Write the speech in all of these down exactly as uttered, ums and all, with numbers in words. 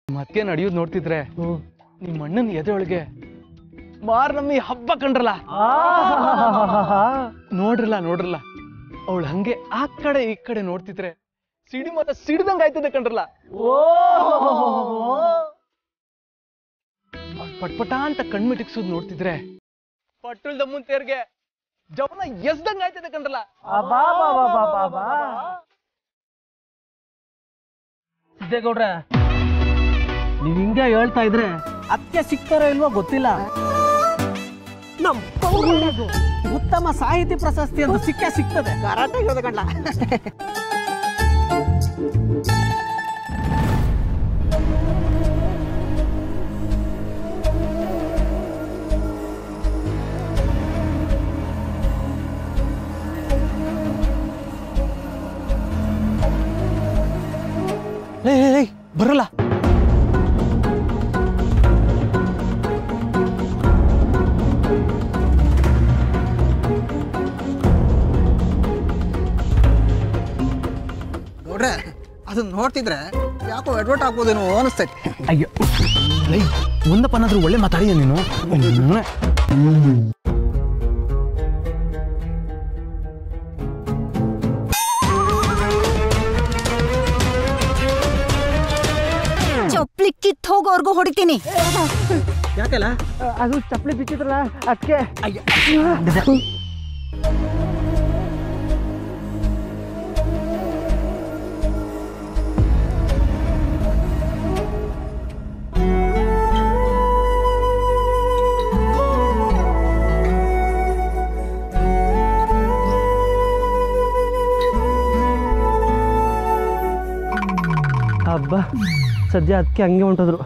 ಮತ್ತೆ ನಡೆಯೋದು ನೋಡ್ತಿದ್ರೆ ನಿಮ್ಮ ಅಣ್ಣನ ಎದೆಯೊಳಗೆ ಮಾರ್ನಮ್ಮಿ ಹಬ್ಬ ಕಂಡ್ರಲ್ಲ. ನೋಡ್ರಲ್ಲ ನೋಡ್ರಲ್ಲ ಅವಳು ಹಂಗೆ ಆ ಕಡೆ ಈ ಕಡೆ ನೋಡ್ತಿದ್ರೆ ಸಿಡಿ ಮತ ಸಿಡ್ದಂಗ ಆಯ್ತದೆ ಕಂಡ್ರಲ್ಲ. ಪಟ್ಪಟ ಅಂತ ಕಣ್ಮಿಟಿಕ್ಸೋದ್ ನೋಡ್ತಿದ್ರೆ ಪಟ್ಟುಳ್ದ ಮುಂತೇರ್ಗೆ ಜವನ ಎಸ್ದಂಗ ಆಯ್ತದೆ ಕಂಡ್ರಲ್ಲ. ಸಿದ್ದೇಗೌಡ್ರೆ, ನೀವ್ ಹಿಂಗೆ ಹೇಳ್ತಾ ಇದ್ರೆ ಅತ್ತೆ ಸಿಗ್ತಾರೋ ಇಲ್ವೋ ಗೊತ್ತಿಲ್ಲ. ನಮ್ ಉತ್ತಮ ಸಾಹಿತಿ ಪ್ರಶಸ್ತಿ ಅಂತ ಸಿಕ್ಕೇ ಸಿಗ್ತದೆ. ಕರಾಟೆ ಹೇಳೋದ ಕಂಡ್ಲ. ಬರಲ್ಲ ನೋಡ್ರೆ, ಅದನ್ನ ನೋಡ್ತಿದ್ರೆ ಯಾಕೋ ಅಡ್ವರ್ಟ್ ಆಗ್ಬೋದೇನೋ ಅನಿಸ್ತೈತಿ. ಅಯ್ಯೋ ಮುಂದಪ್ಪನಾದ್ರೂ ಒಳ್ಳೆ ಮಾತಾಡಿಯ ನೀನು. ಚಪ್ಪಲಿ ಕಿತ್ ಹೋಗೋರ್ಗು ಹೊಡಿತೀನಿ. ಯಾಕಲ್ಲ? ಅದು ಚಪ್ಪಲಿ ಬಿಚ್ಚಿದ್ರಲ್ಲ ಅದಕ್ಕೆ. ಹಬ್ಬ ಸದ್ಯ ಅದಕ್ಕೆ ಹಂಗೆ ಹೊಂಟೋದ್ರು.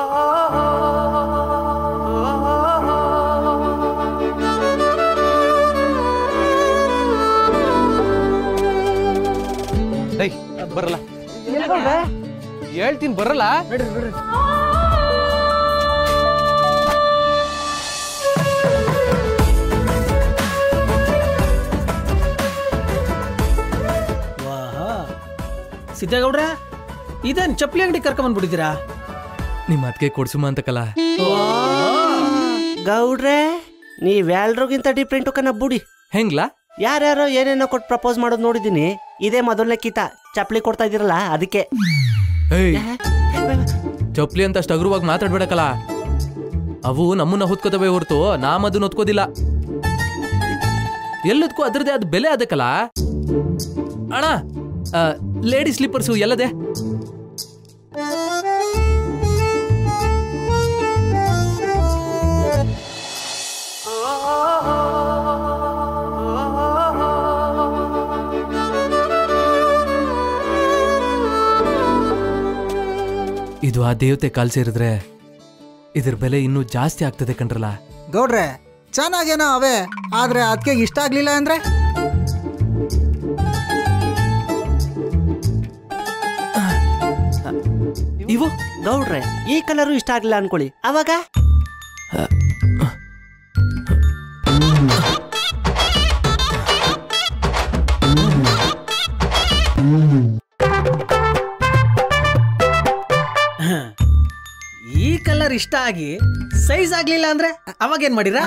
ಬರಲ್ಲ ಹೇಳ್ತೀನಿ, ಬರಲ್ಲ. ಸಿದ್ದೇಗೌಡ್ರ, ಇದೇನ್ ಚಪ್ಪಲಿ ಅಂಗಡಿ ಕರ್ಕೊಂಡ್ಬಂದ್ಬಿಟ್ಟಿದ್ದೀರಾ? ನಿಮ್ಮ ಅದಕ್ಕೆ ಕೊಡ್ಸುಮ ಅಂತಕಲ್ಲ. ಗೌಡ್ರೆ, ನೀವೆಲ್ರಿಗಿಂತ ಡಿಫ್ರೆಂಟು ಕನ್ನ ಬುಡಿ. ಹೆಂಗ್ಲಾ? ಯಾರ್ಯಾರೋ ಏನೇನೋ ಕೊಟ್ಟು ಪ್ರಪೋಸ್ ಮಾಡೋದು ನೋಡಿದೀನಿ. ಇದೇ ಮೊದಲನೇ ಕಿತ ಚಪ್ಪಲಿ ಕೊಡ್ತಾ ಇದ್ದೀರಲ್ಲ ಅದಕ್ಕೆ. ಚಪ್ಪಲಿ ಅಂತ ಅಷ್ಟು ಅಗ್ರವಾಗಿ ಮಾತಾಡ್ಬೇಡಕಲ್ಲ. ಅವು ನಮ್ಮನ್ನ ಹೊತ್ಕೋತವೆ ಹೊರತು ನಾಮ್ ಅದನ್ನ ಹೊತ್ಕೋದಿಲ್ಲ. ಎಲ್ಲದಕ್ಕೂ ಅದ್ರದೇ ಅದ್ ಬೆಲೆ ಅದಕ್ಕಲ್ಲ ಅಣ್ಣ. ಲೇಡಿ ಸ್ಲೀಪರ್ಸು ಎಲ್ಲದೆ? ಇದು ಆ ದೇವತೆ ಕಾಲ್ ಸೇರಿದ್ರೆ ಇದ್ರ ಬೆಲೆ ಇನ್ನೂ ಜಾಸ್ತಿ ಆಗ್ತದೆ ಕಣ್ರಲ್ಲ. ಗೌಡ್ರೆ, ಚೆನ್ನಾಗೇನೋ ಅವೇ, ಆದ್ರೆ ಅದಕ್ಕೆ ಇಷ್ಟ ಆಗ್ಲಿಲ್ಲ ಅಂದ್ರೆ? ಇವು ಗೌಡ್ರೆ, ಈ ಕಲರು ಇಷ್ಟ ಆಗ್ಲಿಲ್ಲ ಅನ್ಕೊಳ್ಳಿ, ಅವಾಗ ಈ ಕಲರ್ ಇಷ್ಟ ಆಗಿ ಸೈಜ್ ಆಗ್ಲಿಲ್ಲ ಅಂದ್ರೆ ಅವಾಗ ಏನ್ ಮಾಡಿರ?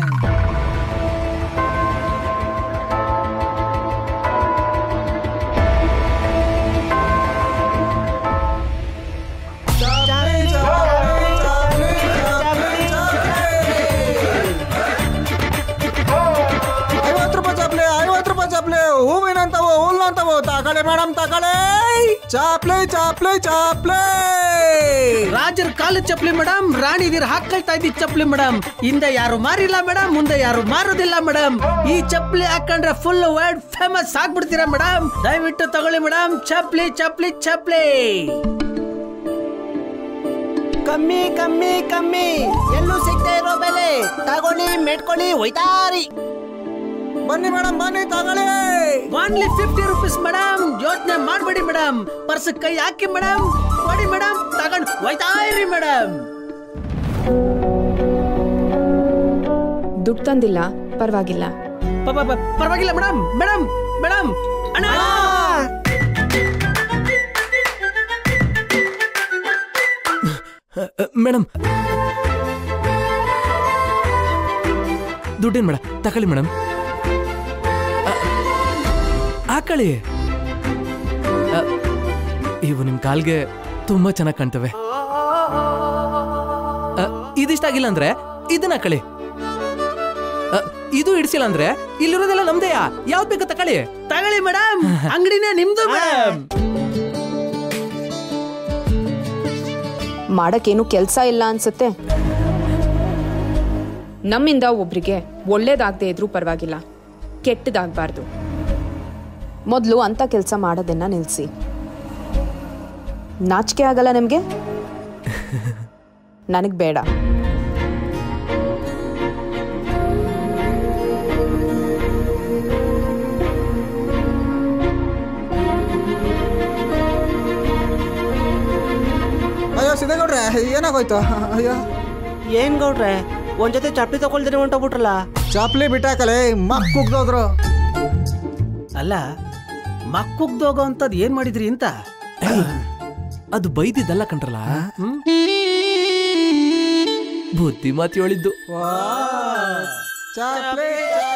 ಐವತ್ತು ರೂಪಾಯಿ ಚಾಪ್ಲೆ, ಐವತ್ತು ರೂಪಾಯಿ ಚಾಪ್ಲೆ. ಹೂವಿನಂತವು ಹುಲ್ಲಂತವು ತಗೊಳ್ಳಿ ಮೇಡಮ್, ತಗೊಳ್ಳಿ. ಚಾಪ್ಲೆ ಚಾಪ್ಲೆ ಚಾಪ್ಲೆ. ರಾಜರ ಕಾಲು ಚಪ್ಪಲಿ ಮೇಡಮ್, ರಾಣಿದೀರ್ ಹಾಕೊಳ್ತಾ ಇದ್ದ ಚಪ್ಪಲಿ ಮೇಡಮ್. ಹಿಂದೆ ಯಾರು ಮಾರಿಲ್ಲ ಮೇಡಮ್, ಮುಂದೆ ಯಾರು ಮಾರೋದಿಲ್ಲ ಮೇಡಮ್. ಈ ಚಪ್ಪಲಿ ಹಾಕೊಂಡ್ರೆ ಫುಲ್ ವರ್ಲ್ಡ್ ಫೇಮಸ್ ಆಗ್ಬಿಡ್ತೀರಾ ಮೇಡಮ್. ದಯವಿಟ್ಟು ತಗೊಳ್ಳಿ ಮೇಡಮ್, ಚಪ್ಪಲಿ ಚಪ್ಪಲಿ ಚಪ್ಪಲಿ. ಕಮ್ಮಿ ಕಮ್ಮಿ ಕಮ್ಮಿ, ಎಲ್ಲೂ ಸಿಗದೆ ಇರೋ ಬೆಲೆ. ತಗೊಳ್ಳಿ, ಮೆಟ್ಕೊಳ್ಳಿ, ಒಯ್ತಾರಿ. ಬನ್ನಿ ಮೇಡಮ್, ಬನ್ನಿ ತಗೊಳ್ಳಿ. Only fifty rupees madam. ಯೋಚನೆ ಮಾಡ್ಬೇಡಿ ಮೇಡಮ್, ಪರ್ಸ್ ಕೈ ಹಾಕಿ ಮೇಡಮ್, ಕೊಡಿ ಮೇಡಮ್, ತಗೊಂಡು ಒಯ್ತಾ ಇರಿ ಮೇಡಮ್. ದುಡ್ಡು ತಂದಿಲ್ಲ, ಪರವಾಗಿಲ್ಲ. ಪರವಾಗಿಲ್ಲ ಮೇಡಮ್. ಮೇಡಮ್ ಮೇಡಮ್ ಅಣ್ಣ, ಮೇಡಮ್ ದುಡ್ಡೇನು ಮೇಡಮ್ ತಗೊಳ್ಳಿ ಮೇಡಮ್ ಹಾಕೊಳ್ಳಿ ಇವು ನಿಮ್ಮ ಕಾಲ್ಗೆ ತುಂಬಾ ಚೆನ್ನಾಗಿ ಕಾಣ್ತವೆ ಇದಿಷ್ಟಾಗಿಲ್ಲ ಅಂದ್ರೆ ಇದನ್ನ ಹಾಕೊಳ್ಳಿ ಇದು ಇಡಿಸಿಲ್ಲ ಅಂದ್ರೆ ಇಲ್ಲಿರೋದೆಲ್ಲ ನಮ್ದೇಯಾ ಯಾವ್ದು ಬೇಕು ತಗೊಳ್ಳಿ ತಗೊಳ್ಳಿ ಮೇಡಮ್ ಅಂಗಡಿನೇ ನಿಮ್ದು ಮೇಡಮ್ ಮಾಡಕ್ಕೇನು ಕೆಲಸ ಇಲ್ಲ ಅನ್ಸುತ್ತೆ ನಮ್ಮಿಂದ ಒಬ್ರಿಗೆ ಒಳ್ಳೇದಾಗದೆ ಇದ್ರೂ ಪರವಾಗಿಲ್ಲ ಕೆಟ್ಟದಾಗಬಾರ್ದು ಮೊದಲು ಅಂತ ಕೆಲಸ ಮಾಡೋದನ್ನ ನಿಲ್ಲಿಸಿ ನಾಚಿಕೆ ಆಗಲ್ಲ ನಿಮಗೆ ನನಗೆ ಬೇಡ ಅಯ್ಯೋ ಸಿದ್ದೇಗೌಡ್ರೆ ಏನಾಗೋಯ್ತು ಅಯ್ಯೋ ಏನ್ ಗೌಡ್ರೆ ಒಂದ್ ಜೊತೆ ಚಪ್ಪಲಿ ತಗೊಳ್ದಿರಿ ಹೊಂಟೋಗ್ಬಿಟ್ರಲ್ಲ. ಚಾಪ್ಲಿ ಬಿಟ್ಟಾಕಲೆ ಮಕ್ ಕುಗ್ದೋದ್ರು. ಅಲ್ಲ ಮಕ್ಕುಗ್ದೋಗೋ ಅಂತದ್ ಏನ್ ಮಾಡಿದ್ರಿ ಅಂತ ಅದು ಬೈದಿದ್ದಲ್ಲ ಕಂಡ್ರಲ್ಲ ಬುದ್ಧಿ ಮಾತು ಹೇಳಿದ್ದು. ಚಾಪ್ಲಿ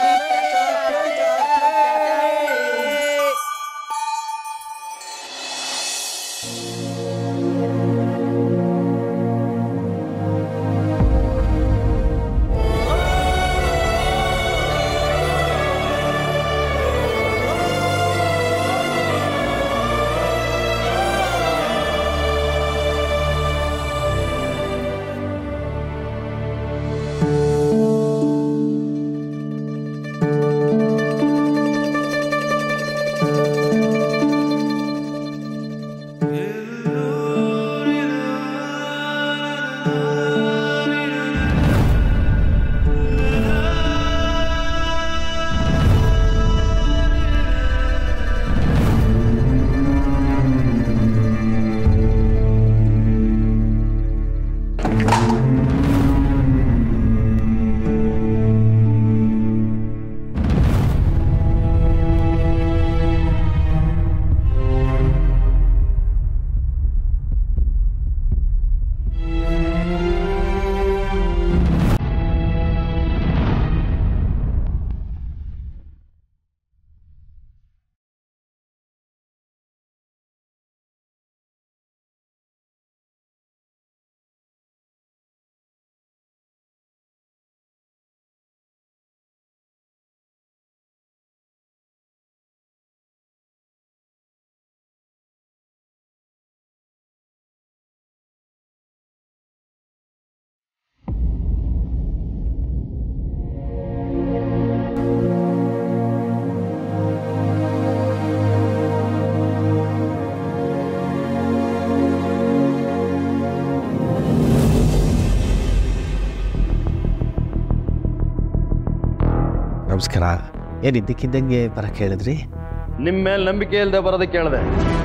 ನಮಸ್ಕಾರ. ಏನು ಇದ್ದಕ್ಕಿದ್ದಂಗೆ ಬರಕ್ಕೆ ಹೇಳಿದ್ರಿ? ನಿಮ್ಮ ಮೇಲೆ ನಂಬಿಕೆ ಇಲ್ಲದೆ ಬರೋದಕ್ಕೆ ಹೇಳಿದೆ.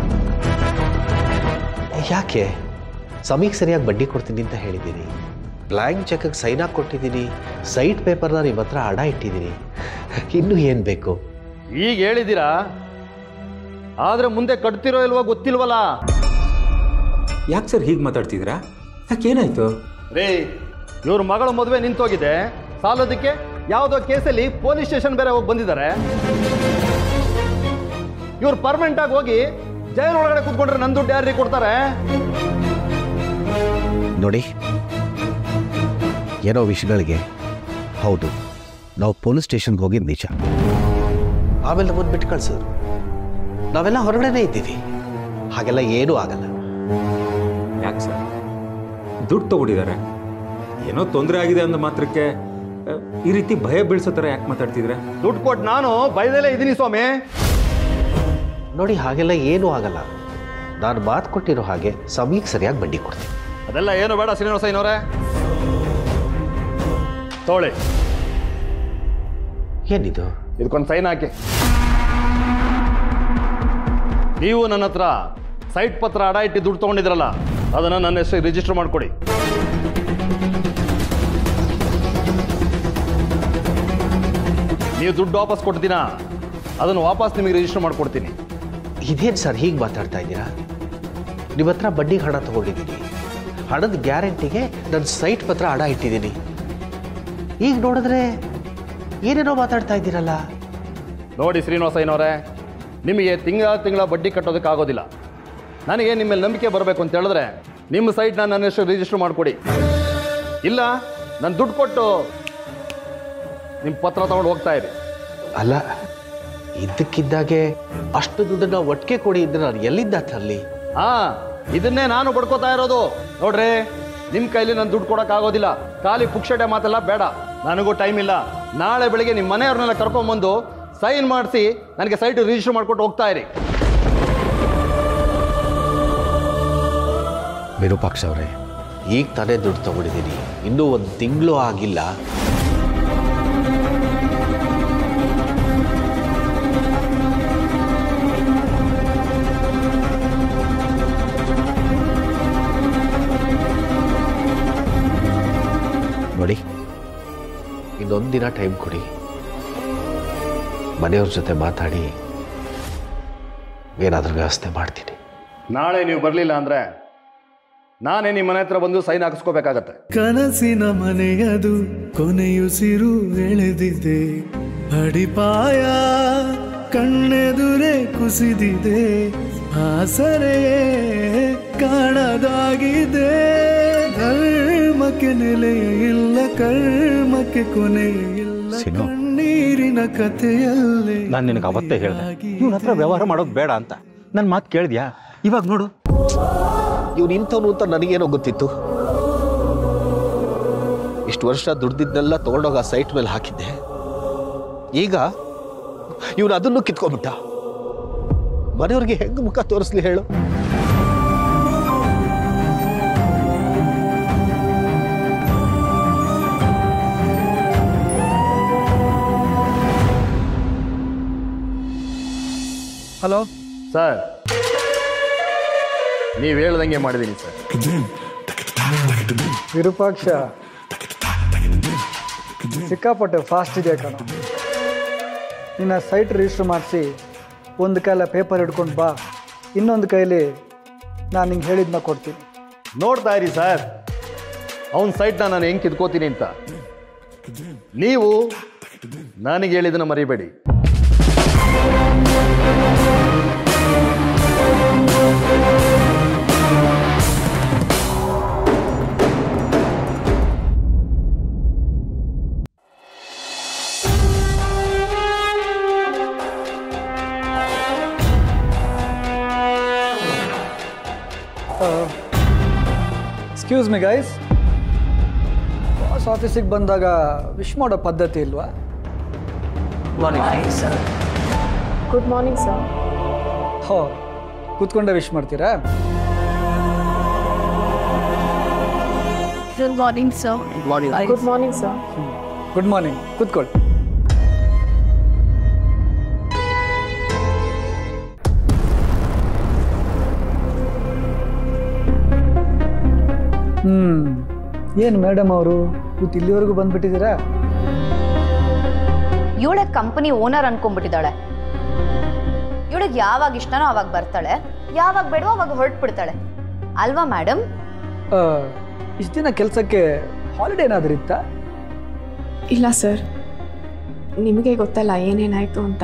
ಯಾಕೆ? ಸಮಯಕ್ಕೆ ಸರಿಯಾಗಿ ಬಡ್ಡಿ ಕೊಡ್ತೀನಿ ಅಂತ ಹೇಳಿದ್ದೀನಿ, ಬ್ಲ್ಯಾಂಕ್ ಚೆಕ್ಗೆ ಸೈನ್ ಹಾಕಿ ಕೊಟ್ಟಿದ್ದೀನಿ, ಸೈಟ್ ಪೇಪರ್ನ ನಿಮ್ಮ ಹತ್ರ ಅಡ ಇಟ್ಟಿದ್ದೀನಿ, ಇನ್ನೂ ಏನು ಬೇಕು? ಈಗ ಹೇಳಿದ್ದೀರಾ, ಆದರೆ ಮುಂದೆ ಕಟ್ತಿರೋ ಇಲ್ವೋ ಗೊತ್ತಿಲ್ವಲ್ಲ. ಯಾಕೆ ಸರ್ ಹೀಗೆ ಮಾತಾಡ್ತಿದ್ದೀರಾ? ಯಾಕೇನಾಯ್ತು? ರೇ, ಇವ್ರ ಮಗಳ ಮದುವೆ ನಿಂತೋಗಿದೆ, ಸಾಲೋದಕ್ಕೆ ಯಾವುದೋ ಕೇಸಲ್ಲಿ ಪೊಲೀಸ್ ಸ್ಟೇಷನ್ ಬೇರೆ ಹೋಗಿ ಬಂದಿದ್ದಾರೆ. ಇವ್ರು ಪರ್ಮನೆಂಟ್ ಆಗಿ ಹೋಗಿ ಜೈಲ್ ಒಳಗಡೆ ಕೂತ್ಕೊಂಡ್ರೆ ನನ್ನ ದುಡ್ಡು ಯಾರಿಗೆ ಕೊಡ್ತಾರೆ? ನೋಡಿ, ಏನೋ ವಿಷಯಗಳಿಗೆ ಹೌದು ನಾವು ಪೊಲೀಸ್ ಸ್ಟೇಷನ್ಗೆ ಹೋಗಿದ್ದು ನಿಜ. ಆಮೇಲೆ ನಮ್ಮನ್ನು ಬಿಟ್ಟು ಕಳ್ಸಿದ್ರು. ನಾವೆಲ್ಲ ಹೊರಗಡೆನೇ ಇದ್ದೀವಿ, ಹಾಗೆಲ್ಲ ಏನೂ ಆಗಲ್ಲ. ಯಾಕೆ ಸರ್ ದುಡ್ಡು ತಗೊಂಡಿದ್ದಾರೆ, ಏನೋ ತೊಂದರೆ ಆಗಿದೆ ಅಂದ ಮಾತ್ರಕ್ಕೆ ಈ ರೀತಿ ಭಯ ಬೀಳ್ಸೋ ಥರ ಯಾಕೆ ಮಾತಾಡ್ತಿದ್ರೆ? ದುಡ್ಡು ಕೊಟ್ಟು ನಾನು ಭಯದಲ್ಲೇ ಇದ್ದೀನಿ ಸ್ವಾಮಿ. ನೋಡಿ, ಹಾಗೆಲ್ಲ ಏನೂ ಆಗಲ್ಲ. ನಾನು ಮಾತು ಕೊಟ್ಟಿರೋ ಹಾಗೆ ಸಮಯಕ್ಕೆ ಸರಿಯಾಗಿ ಬಡ್ಡಿ ಕೊಡ್ತೀನಿ. ಅದೆಲ್ಲ ಏನು ಬೇಡ ಶ್ರೀನಿವಾಸ ಐನೋರೆ, ತೋಳಿ ಏನಿದು? ಇದಕ್ಕೊಂದು ಸೈನ್ ಹಾಕಿ. ನೀವು ನನ್ನ ಹತ್ರ ಸೈಟ್ ಪತ್ರ ಅಡ ಇಟ್ಟು ದುಡ್ಡು ತೊಗೊಂಡಿದ್ರಲ್ಲ, ಅದನ್ನು ನನ್ನ ಹೆಸರು ರಿಜಿಸ್ಟರ್ ಮಾಡಿಕೊಡಿ. ನೀವು ದುಡ್ಡು ವಾಪಸ್ ಕೊಡ್ತೀನಾ, ಅದನ್ನು ವಾಪಸ್ ನಿಮಗೆ ರಿಜಿಸ್ಟರ್ ಮಾಡಿಕೊಡ್ತೀನಿ. ಇದೇನು ಸರ್ ಹೀಗೆ ಮಾತಾಡ್ತಾ ಇದ್ದೀರಾ? ನಿಮ್ಮ ಹತ್ರ ಬಡ್ಡಿಗೆ ಹಣ ತಗೊಂಡಿದ್ದೀನಿ, ಹಣದ ಗ್ಯಾರಂಟಿಗೆ ನನ್ನ ಸೈಟ್ ಪತ್ರ ಅಡ ಇಟ್ಟಿದ್ದೀನಿ. ಈಗ ನೋಡಿದ್ರೆ ಏನೇನೋ ಮಾತಾಡ್ತಾ ಇದ್ದೀರಲ್ಲ. ನೋಡಿ ಶ್ರೀನಿವಾಸಯ್ಯನವರೇ, ನಿಮಗೆ ತಿಂಗಳ ತಿಂಗಳ ಬಡ್ಡಿ ಕಟ್ಟೋದಕ್ಕಾಗೋದಿಲ್ಲ. ನನಗೆ ನಿಮ್ಮ ಮೇಲೆ ನಂಬಿಕೆ ಬರಬೇಕು ಅಂತ ಹೇಳಿದ್ರೆ ನಿಮ್ಮ ಸೈಟ್ನ ನನ್ನ ಹೆಸರು ರಿಜಿಸ್ಟರ್ ಮಾಡಿಕೊಡಿ. ಇಲ್ಲ ನಾನು ದುಡ್ಡು ಕೊಟ್ಟು ನಿಮ್ಮ ಪತ್ರ ತಗೊಂಡು ಹೋಗ್ತಾ ಇರಿ. ಅಲ್ಲ, ಇದ್ದಕ್ಕಿದ್ದಾಗೆ ಅಷ್ಟು ದುಡ್ಡನ್ನ ಒಟ್ಟಿಗೆ ಕೊಡಿ ಇದ್ರೆ ನಾನು ಎಲ್ಲಿಂದ ತರಲಿ? ಹಾ, ಇದನ್ನೇ ನಾನು ಬಡ್ಕೋತಾ ಇರೋದು. ನೋಡ್ರಿ, ನಿಮ್ಮ ಕೈಲಿ ನಾನು ದುಡ್ಡು ಕೊಡೋಕ್ಕಾಗೋದಿಲ್ಲ. ಖಾಲಿ ಪುಕ್ಷಟೆ ಮಾತೆಲ್ಲ ಬೇಡ, ನನಗೂ ಟೈಮ್ ಇಲ್ಲ. ನಾಳೆ ಬೆಳಿಗ್ಗೆ ನಿಮ್ಮ ಮನೆಯವ್ರನ್ನೆಲ್ಲ ಕರ್ಕೊಂಡ್ಬಂದು ಸೈನ್ ಮಾಡಿಸಿ ನನಗೆ ಸೈಟ್ ರಿಜಿಸ್ಟರ್ ಮಾಡ್ಕೊಟ್ಟು ಹೋಗ್ತಾ ಇರಿ. ವಿರೂಪಾಕ್ಷ ಅವರೇ, ಈಗ ತಾನೇ ದುಡ್ಡು ತಗೊಂಡಿದ್ದೀನಿ, ಇನ್ನೂ ಒಂದು ತಿಂಗಳು ಆಗಿಲ್ಲ. ನೋಡಿ, ಇನ್ನೊಂದು ದಿನ ಟೈಮ್ ಕೊಡಿ. ಮನೆಯವ್ರ ಜೊತೆ ಮಾತಾಡಿ ಏನಾದರೂ ವ್ಯವಸ್ಥೆ ಮಾಡ್ತೀನಿ. ನಾಳೆ ನೀವು ಬರಲಿಲ್ಲ ಅಂದರೆ ನಾನೇ ನಿಮ್ಮ ಮನೆ ಹತ್ರ ಬಂದು ಸೈನ್ ಹಾಕಿಸ್ಕೋಬೇಕಾಗತ್ತೆ. ಕನಸಿನ ಮನೆಯದು ಕೊನೆಯುಸಿರು ಎಳೆದಿದೆ, ಅಡಿಪಾಯ ಕಣ್ಣೆದುರೆ ಕುಸಿದಿದೆ, ಆಸರೆಯೇ ಕಾಣದಾಗಿದೆ. ಧರ್ಮಕ್ಕೆ ನೆಲೆಯ ಇಲ್ಲ, ಕರ್ಮಕ್ಕೆ ಕೊನೆಯ ಇಲ್ಲ, ಕಣ್ಣೀರಿನ ಕಥೆಯಲ್ಲೇ. ನಾನು ನಿನಗೆ ಅವತ್ತೇ ಹೇಳಿದೆ ಇವನ ಹತ್ರ ವ್ಯವಹಾರ ಮಾಡೋದು ಬೇಡ ಅಂತ. ನನ್ನ ಮಾತು ಕೇಳಿದ್ಯಾ? ಇವಾಗ ನೋಡು, ಇವ್ನು ಇಂಥವನು ಅಂತ ನನಗೇನೋ ಗೊತ್ತಿತ್ತು. ಇಷ್ಟು ವರ್ಷ ದುಡ್ದಿದ್ದನ್ನೆಲ್ಲ ತಗೊಂಡೋಗ ಸೈಟ್ ಮೇಲೆ ಹಾಕಿದ್ದೆ. ಈಗ ಇವನು ಅದನ್ನು ಕಿತ್ಕೊಂಡ್ಬಿಟ್ಟ. ಮನೆಯವ್ರಿಗೆ ಹೆಂಗ್ ಮುಖ ತೋರಿಸ್ಲಿ ಹೇಳು? ಹಲೋ ಸರ್, ನೀವು ಹೇಳ್ದಂಗೆ ಮಾಡಿದ್ದೀನಿ ಸರ್. ವಿರೂಪಾಕ್ಷ, ಸಿಕ್ಕಾಪಟ್ಟೆ ಫಾಸ್ಟ್ ಇದೆ ಕಣ. ನಿನ್ನ ಸೈಟ್ ರಿಜಿಸ್ಟರ್ ಮಾಡಿಸಿ ಒಂದು ಕೈಲ ಪೇಪರ್ ಹಿಡ್ಕೊಂಡು ಬಾ, ಇನ್ನೊಂದು ಕೈಲಿ ನಾನು ನಿಂಗೆ ಹೇಳಿದ್ನ ಕೊಡ್ತೀನಿ. ನೋಡ್ತಾ ಇರಿ ಸರ್, ಅವನ ಸೈಟ್ನ ನಾನು ಹೆಂಗೆ ಕಿತ್ಕೋತೀನಿ ಅಂತ. ನೀವು ನನಗೆ ಹೇಳಿದ್ದನ್ನು ಮರಿಬೇಡಿ. ಎಕ್ಸ್ಕ್ಯೂಸ್ ಮಿ ಗೈಸ್, ಬಾಸ್ ಆಫೀಸಿಗೆ ಬಂದಾಗ ವಿಶ್ ಮಾಡೋ ಪದ್ಧತಿ ಇಲ್ವಾ? Good morning sir. ಹೋ, ಕೂತ್ಕೊಂಡೆ ವಿಶ್ ಮಾಡ್ತೀರಾ? Good morning sir. Good morning sir. Good morning, ಕೂತ್ಕೊಳ್ಳಿ. ಹ್ಮ್ ಏನು ಮೇಡಮ್ ಅವರು ಇವತ್ತು ಇಲ್ಲಿವರೆಗೂ ಬಂದ್ಬಿಟ್ಟಿದ್ದೀರಾ? ಇವಳೆ ಕಂಪನಿ ಓನರ್ ಅನ್ಕೊಂಡ್ಬಿಟ್ಟಿದ್ದಾಳೆ. ಇವಳಿಗೆ ಯಾವಾಗ ಇಷ್ಟನೋ ಅವಾಗ ಬರ್ತಾಳೆ, ಯಾವಾಗ ಬೇಡವೋ ಅವಾಗ ಹೊರಟ್ಬಿಡ್ತಾಳೆ ಅಲ್ವಾ ಮೇಡಮ್? ಇಷ್ಟು ದಿನ ಕೆಲಸಕ್ಕೆ ಹಾಲಿಡೇ ಏನಾದರೂ ಇತ್ತಾ? ಇಲ್ಲ ಸರ್, ನಿಮಗೆ ಗೊತ್ತಲ್ಲ ಏನೇನಾಯ್ತು ಅಂತ,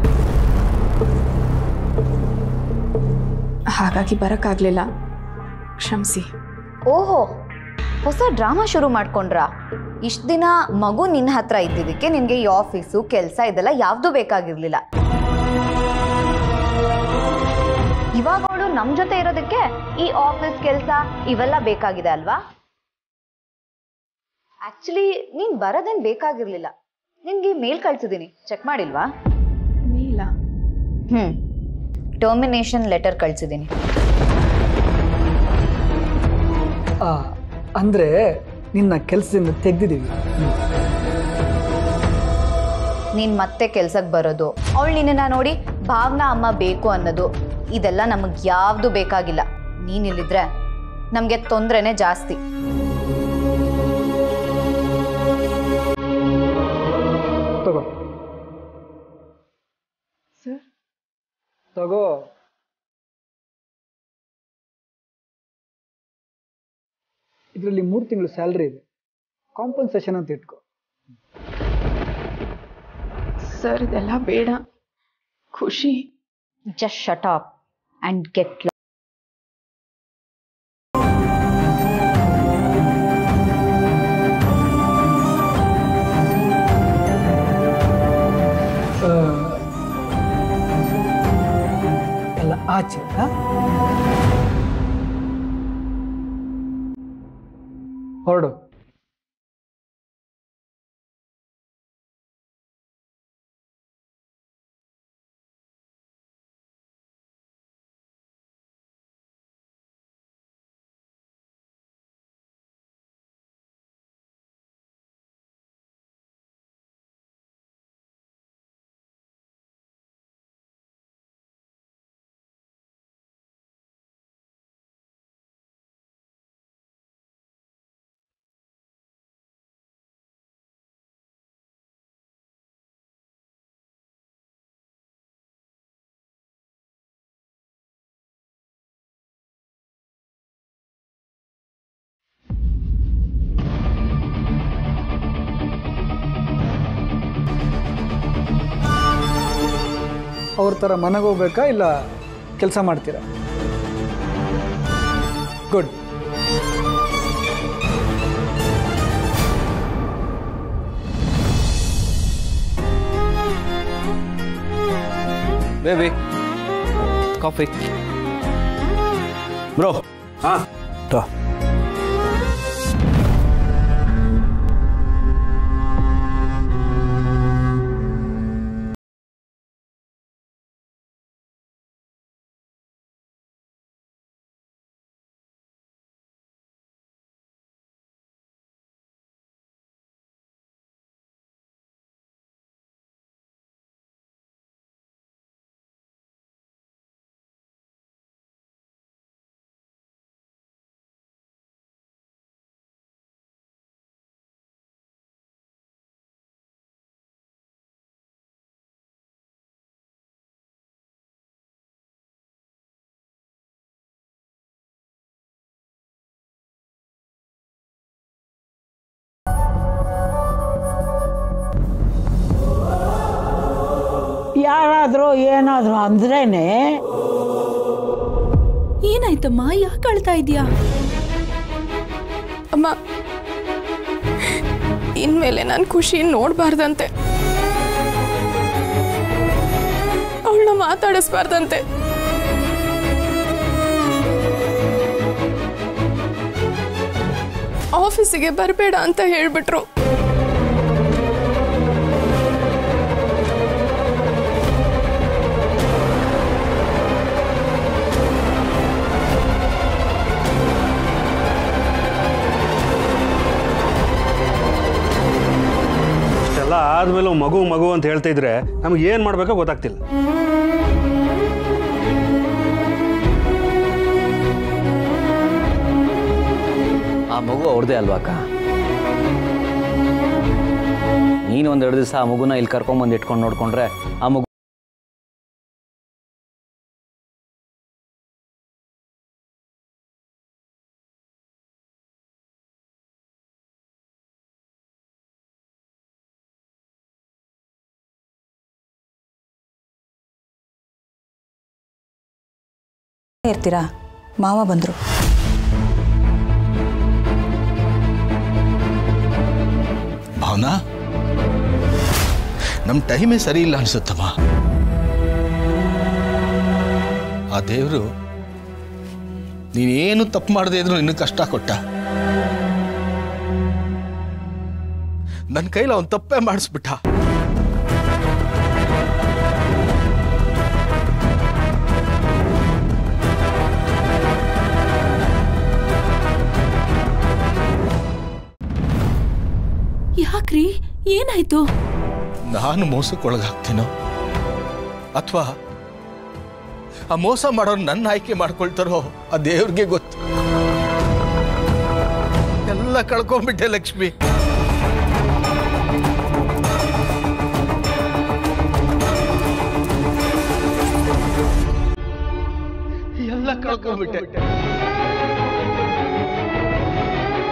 ಹಾಗಾಗಿ ಬರೋಕ್ಕಾಗಲಿಲ್ಲ, ಕ್ಷಮಿಸಿ. ಓಹೋ, ಹೊಸ ಡ್ರಾಮಾ ಶುರು ಮಾಡ್ಕೊಂಡ್ರಾ? ಇಷ್ಟು ದಿನ ಮಗು ನಿನ್ನ ಹತ್ರ ಇದ್ದಿದ್ದಕ್ಕೆ ನಿನಗೆ ಈ ಆಫೀಸು ಕೆಲಸ ಇದೆಲ್ಲ ಯಾವ್ದು ಬೇಕಾಗಿರ್ಲಿಲ್ಲ. ಇವಾಗ ಅವಳು ನಮ್ಮ ಜೊತೆ ಇರೋದಕ್ಕೆ ಈ ಆಫೀಸ್ ಕೆಲಸ ಇವೆಲ್ಲ ಬೇಕಾಗಿದೆ ಅಲ್ವಾ? ಆಕ್ಚುಲಿ ನೀನ್ ಬರೋದೇನ್ ಬೇಕಾಗಿರ್ಲಿಲ್ಲ. ನಿನ್ಗೆ ಮೇಲ್ ಕಳ್ಸಿದೀನಿ, ಚೆಕ್ ಮಾಡಿಲ್ವಾ? ಮೇಲ? ಹ್ಮ್ ಟರ್ಮಿನೇಷನ್ ಲೆಟರ್ ಕಳ್ಸಿದೀನಿ. ಅಂದ್ರೆ ನಿನ್ನ ಕೆಲಸದಿಂದ ತೆಗ್ದಿದ್ದೀವಿ. ನೀನ್ ಮತ್ತೆ ಕೆಲ್ಸಕ್ಕೆ ಬರೋದು, ಅವಳು ನಿನ್ನ ನೋಡಿ ಭಾವನಾ ಅಮ್ಮ ಬೇಕು ಅನ್ನೋದು, ಇದೆಲ್ಲ ನಮಗ್ ಯಾವ್ದು ಬೇಕಾಗಿಲ್ಲ. ನೀನಿಲ್ಲಿದ್ರೆ ನಮ್ಗೆ ತೊಂದ್ರೆನೆ ಜಾಸ್ತಿ. ತಗೋ ತಗೋ. ಇದರಲ್ಲಿ ಮೂರು ತಿಂಗಳು ಸ್ಯಾಲ್ರಿ ಇದೆ, ಕಾಂಪನ್ಸೇಷನ್ ಅಂತ ಇಟ್ಕೋ. ಸರ್ ಇದೆಲ್ಲ ಬೇಡ, ಖುಷಿ. Just shut up and get lost. ಎಲ್ಲ ಆಚೆ ಹೊರಡು. ಅವ್ರ ಥರ ಮನೆಗೆ ಹೋಗ್ಬೇಕಾ ಇಲ್ಲ ಕೆಲಸ ಮಾಡ್ತೀರಾ? ಗುಡ್. Baby coffee bro. ಹಾಂ ಯಾರಾದ್ರೂ ಏನಾದ್ರು ಅಂದ್ರೇನೆ. ಏನಾಯ್ತಮ್ಮ, ಯಾಕೆ ಅಳ್ತಾ ಇದೀಯಾ? ಅಮ್ಮ, ಇನ್ಮೇಲೆ ನಾನು ಖುಷಿ ನೋಡ್ಬಾರ್ದಂತೆ, ಅವಳನ್ನ ಮಾತಾಡಿಸ್ಬಾರ್ದಂತೆ. ಆಫೀಸಿಗೆ ಬರಬೇಡ ಅಂತ ಹೇಳ್ಬಿಟ್ರು. ಆದ್ಮೇಲೆ ಮಗು ಮಗು ಅಂತ ಹೇಳ್ತಾ ಇದ್ರೆ ನಮ್ಗೆ ಏನ್ ಮಾಡ್ಬೇಕೋ ಗೊತ್ತಾಗ್ತಿಲ್ಲ. ಆ ಮಗು ಅವ್ರದೇ ಅಲ್ವಾ ಅಕ್ಕ? ನೀನು ಒಂದೆರಡು ದಿವಸ ಆ ಮಗುನ ಇಲ್ಲಿ ಕರ್ಕೊಂಬಂದು ಇಟ್ಕೊಂಡು ನೋಡ್ಕೊಂಡ್ರೆ ಆ ಮಗು ಇರ್ತೀರಾ. ಮಾವ ಬಂದ್ರು. ಭಾವನಾ, ನಮ್ಮ ಟೈಮೇ ಸರಿ ಇಲ್ಲ ಅನ್ಸುತ್ತಮ್ಮ. ಆ ದೇವರು ನೀನೇನು ತಪ್ಪು ಮಾಡದೇ ಇದ್ರು ನಿನ್ನ ಕಷ್ಟ ಕೊಟ್ಟ. ನನ್ನ ಕೈಲಿ ಅವನು ತಪ್ಪೇ ಮಾಡಿಸ್ಬಿಟ್ಟ. ಯಾಕ್ರಿ, ಏನಾಯ್ತು? ನಾನು ಮೋಸಕ್ಕೊಳಗಾಗ್ತೀನೋ ಅಥವಾ ಆ ಮೋಸ ಮಾಡೋರು ನನ್ನ ಆಯ್ಕೆ ಮಾಡ್ಕೊಳ್ತಾರೋ ಆ ದೇವ್ರಿಗೆ ಗೊತ್ತು. ಎಲ್ಲ ಕಳ್ಕೊಂಡ್ಬಿಟ್ಟೆ ಲಕ್ಷ್ಮಿ. ಎಲ್ಲ ಕಳ್ಕೊಂಡ್ಬಿಟ್ಟೆ.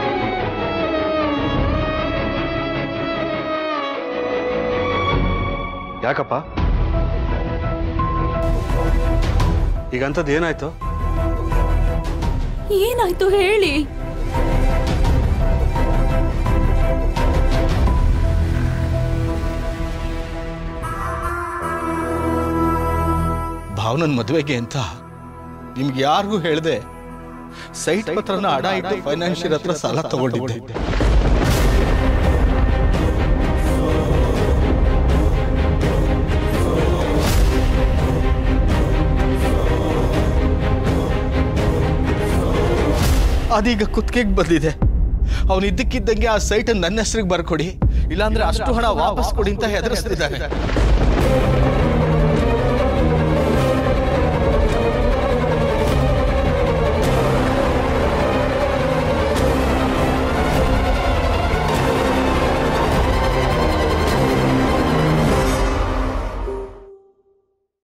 ಯಾಕಪ್ಪ ಈಗಂಥದ್ದು ಏನಾಯ್ತು? ಏನಾಯ್ತು ಹೇಳಿ. ಭಾವನನ್ ಮದುವೆಗೆ ಅಂತ ನಿಮ್ಗೆ ಯಾರಿಗೂ ಹೇಳ್ದೆ ಸೈಟ್ ಪತ್ರನ ಅಡ ಇಟ್ಟು ಫೈನಾನ್ಷಿಯರ್ ಹತ್ರ ಸಾಲ ತಗೊಂಡಿದ್ದೆ. ಅದೀಗ ಕುತ್ತಿಗೆಗೆ ಬಂದಿದೆ. ಅವನು ಇದ್ದಕ್ಕಿದ್ದಂಗೆ ಆ ಸೈಟ್ ನನ್ನ ಹೆಸರಿಗೆ ಬರ್ಕೊಡಿ, ಇಲ್ಲಾಂದ್ರೆ ಅಷ್ಟು ಹಣ ವಾಪಸ್ ಕೊಡಿ ಅಂತ ಹೆದರಿಸ್ತಿದ್ದಾನೆ.